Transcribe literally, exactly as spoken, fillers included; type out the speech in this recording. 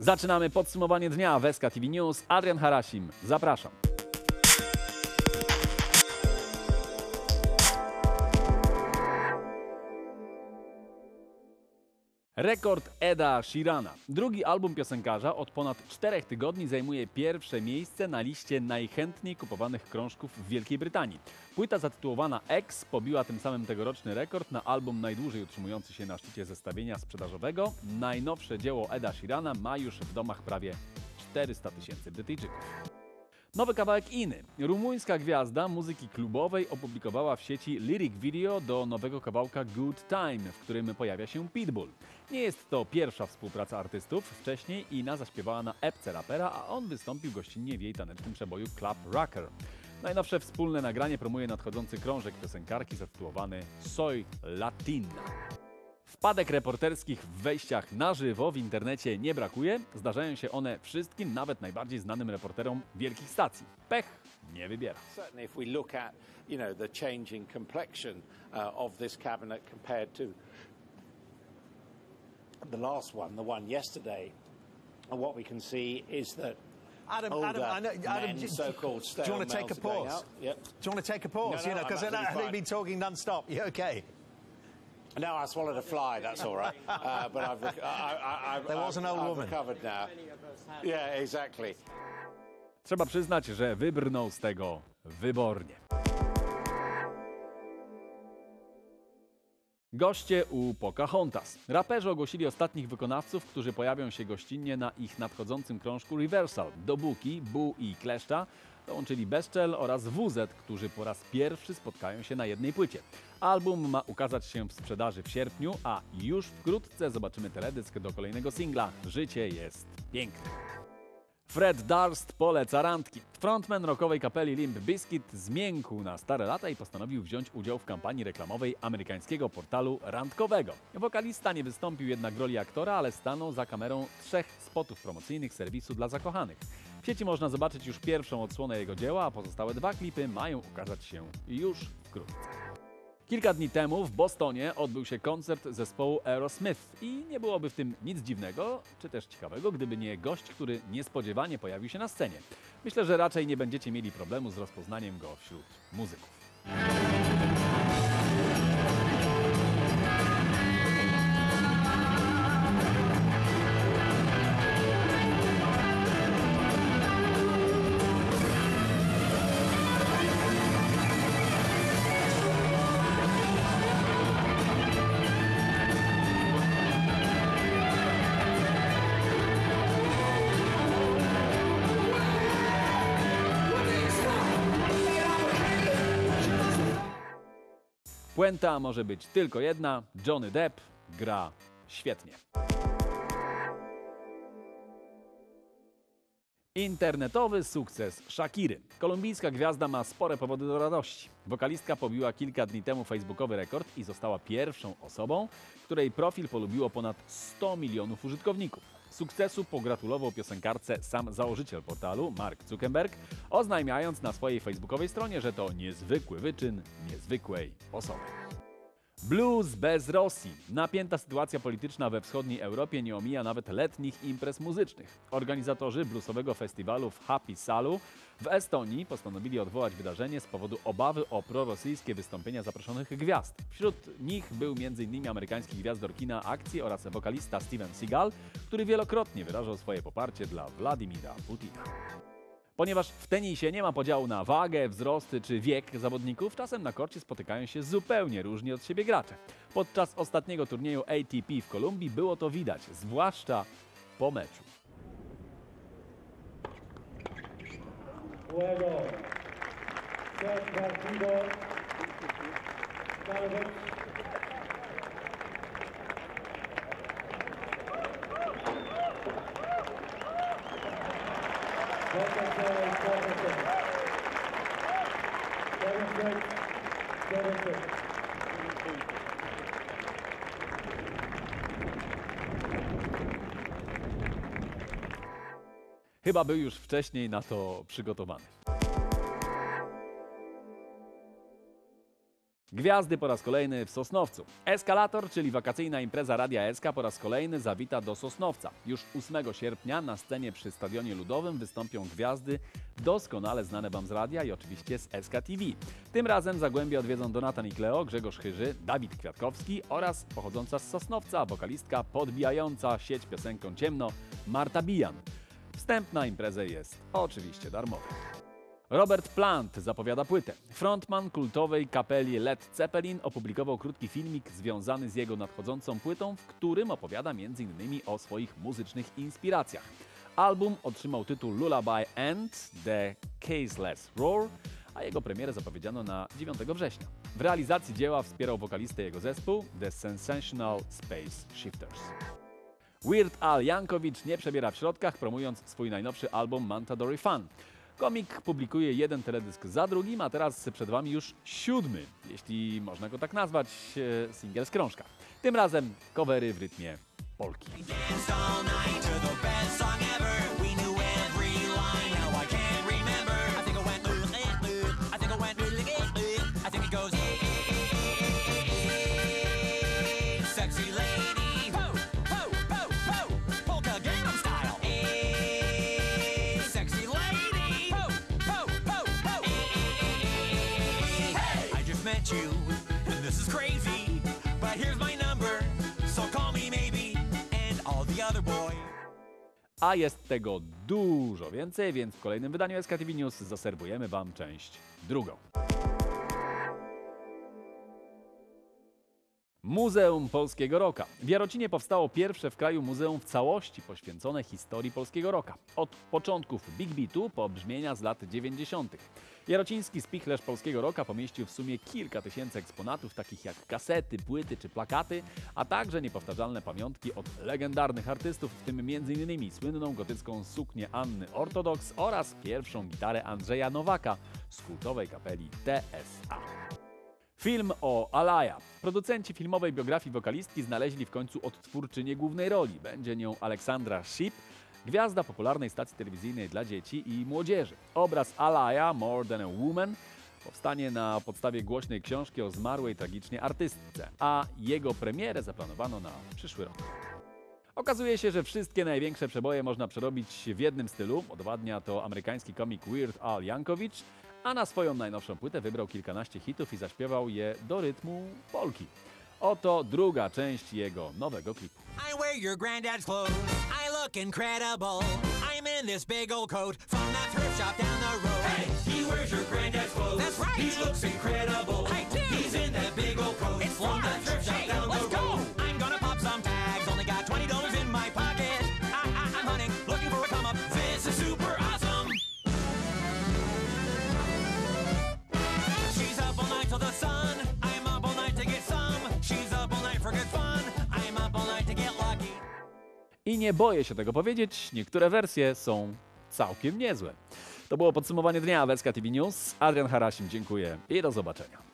Zaczynamy podsumowanie dnia w S K T V News. Adrian Harasim, zapraszam. Rekord Eda Sheerana. Drugi album piosenkarza od ponad czterech tygodni zajmuje pierwsze miejsce na liście najchętniej kupowanych krążków w Wielkiej Brytanii. Płyta zatytułowana X pobiła tym samym tegoroczny rekord na album najdłużej utrzymujący się na szczycie zestawienia sprzedażowego. Najnowsze dzieło Eda Sheerana ma już w domach prawie czterysta tysięcy Brytyjczyków. Nowy kawałek Iny. Rumuńska gwiazda muzyki klubowej opublikowała w sieci lyric video do nowego kawałka Good Time, w którym pojawia się Pitbull. Nie jest to pierwsza współpraca artystów. Wcześniej Ina zaśpiewała na epce rapera, a on wystąpił gościnnie w jej tanecznym przeboju Club Rocker. Najnowsze wspólne nagranie promuje nadchodzący krążek piosenkarki zatytułowany Soy Latina. Wpadek reporterskich w wejściach na żywo w internecie nie brakuje. Zdarzają się one wszystkim, nawet najbardziej znanym reporterom wielkich stacji. Pech nie wybiera. Certainly if we look at, you know, the changing complexion uh, of this cabinet compared to the last one, the one yesterday, and what we can see is that Adam, older Adam, I know, Adam, men, do, so-called do you want to stale take a males are going pause? out. Yep. Do you want to take a pause? No, no, you know, because I'm absolutely they've fine. been talking non-stop. You okay? No, I swallowed a fly. That's all right. Uh, but I've, rec- I, I, I've, There was an I've, old I've woman. recovered now. Yeah, exactly. Trzeba przyznać, że wybrnął z tego wybornie. Goście u Pocahontas. Raperzy ogłosili ostatnich wykonawców, którzy pojawią się gościnnie na ich nadchodzącym krążku Reversal. Do Buki, Bu i Kleszcza dołączyli Bezczel oraz W Z, którzy po raz pierwszy spotkają się na jednej płycie. Album ma ukazać się w sprzedaży w sierpniu, a już wkrótce zobaczymy teledysk do kolejnego singla Życie jest piękne. Fred Durst poleca randki. Frontman rockowej kapeli Limp Bizkit zmiękł na stare lata i postanowił wziąć udział w kampanii reklamowej amerykańskiego portalu randkowego. Wokalista nie wystąpił jednak w roli aktora, ale stanął za kamerą trzech spotów promocyjnych serwisu dla zakochanych. W sieci można zobaczyć już pierwszą odsłonę jego dzieła, a pozostałe dwa klipy mają ukazać się już wkrótce. Kilka dni temu w Bostonie odbył się koncert zespołu Aerosmith i nie byłoby w tym nic dziwnego, czy też ciekawego, gdyby nie gość, który niespodziewanie pojawił się na scenie. Myślę, że raczej nie będziecie mieli problemu z rozpoznaniem go wśród muzyków. Puenta może być tylko jedna. Johnny Depp gra świetnie. Internetowy sukces Shakiry. Kolumbijska gwiazda ma spore powody do radości. Wokalistka pobiła kilka dni temu facebookowy rekord i została pierwszą osobą, której profil polubiło ponad sto milionów użytkowników. Sukcesu pogratulował piosenkarce sam założyciel portalu, Mark Zuckerberg, oznajmiając na swojej facebookowej stronie, że to niezwykły wyczyn niezwykłej osoby. Blues bez Rosji. Napięta sytuacja polityczna we wschodniej Europie nie omija nawet letnich imprez muzycznych. Organizatorzy bluesowego festiwalu w Happy Salu w Estonii postanowili odwołać wydarzenie z powodu obawy o prorosyjskie wystąpienia zaproszonych gwiazd. Wśród nich był między innymi amerykański gwiazdor kina akcji oraz wokalista Steven Seagal, który wielokrotnie wyrażał swoje poparcie dla Władimira Putina. Ponieważ w tenisie nie ma podziału na wagę, wzrosty czy wiek zawodników, czasem na korcie spotykają się zupełnie różni od siebie gracze. Podczas ostatniego turnieju A T P w Kolumbii było to widać, zwłaszcza po meczu. Luego, set partido, Galvez. Second set, second set. Second set, second set. Chyba był już wcześniej na to przygotowany. Gwiazdy po raz kolejny w Sosnowcu. Eskalator, czyli wakacyjna impreza Radia S K, po raz kolejny zawita do Sosnowca. Już ósmego sierpnia na scenie przy Stadionie Ludowym wystąpią gwiazdy doskonale znane Wam z radia i oczywiście z S K T V. Tym razem Zagłębie odwiedzą Donatan i Kleo, Grzegorz Chyży, Dawid Kwiatkowski oraz pochodząca z Sosnowca wokalistka podbijająca sieć piosenką Ciemno Marta Bijan. Wstęp na imprezę jest oczywiście darmowy. Robert Plant zapowiada płytę. Frontman kultowej kapeli Led Zeppelin opublikował krótki filmik związany z jego nadchodzącą płytą, w którym opowiada między innymi o swoich muzycznych inspiracjach. Album otrzymał tytuł Lullaby and The Caseless Roar, a jego premierę zapowiedziano na dziewiątego września. W realizacji dzieła wspierał wokalistę jego zespół The Sensational Space Shifters. Weird Al Yankovic nie przebiera w środkach, promując swój najnowszy album Mandatory Fun. Komik publikuje jeden teledysk za drugim, a teraz przed Wami już siódmy, jeśli można go tak nazwać, e, singiel z krążka. Tym razem covery w rytmie polki. You, and this is crazy, but here's my number, so call me maybe, and all the other boys. A jest tego dużo więcej, więc w kolejnym wydaniu S K T V News zaserwujemy Wam część drugą. Muzeum Polskiego Rocka. W Jarocinie powstało pierwsze w kraju muzeum w całości poświęcone historii polskiego rocka. Od początków Big Beatu po brzmienia z lat dziewięćdziesiątych. Jarociński spichlerz polskiego rocka pomieścił w sumie kilka tysięcy eksponatów, takich jak kasety, płyty czy plakaty, a także niepowtarzalne pamiątki od legendarnych artystów, w tym między innymi słynną gotycką suknię Anny Ortodoks oraz pierwszą gitarę Andrzeja Nowaka z kultowej kapeli T S A. Film o Alaya. Producenci filmowej biografii wokalistki znaleźli w końcu odtwórczynię głównej roli. Będzie nią Aleksandra Shipp, gwiazda popularnej stacji telewizyjnej dla dzieci i młodzieży. Obraz Alaya, More Than a Woman, powstanie na podstawie głośnej książki o zmarłej tragicznie artystce, a jego premierę zaplanowano na przyszły rok. Okazuje się, że wszystkie największe przeboje można przerobić w jednym stylu. Udowadnia to amerykański komik Weird Al Yankovic, a na swoją najnowszą płytę wybrał kilkanaście hitów i zaśpiewał je do rytmu polki. Oto druga część jego nowego klipu. I wear your granddad's clothes, I look incredible, I'm in this big old coat from that thrift shop down the road. Hey, he wears your granddad's clothes. That's right. He looks incredible. I do. He's in that big old coat. It's from that large. thrift shop Hey, down let's the go. road. I'm gonna pop some tags, only got twenty dollars in my pocket. I, I, I'm hunting, looking for a come up. This is super awesome. She's up all night till the sun, I'm up all night to get some. She's up all night for good fun, I'm up all night to get lucky. I nie boję się tego powiedzieć, niektóre wersje są całkiem niezłe. To było podsumowanie dnia w S K T V News. Adrian Harasim, dziękuję i do zobaczenia.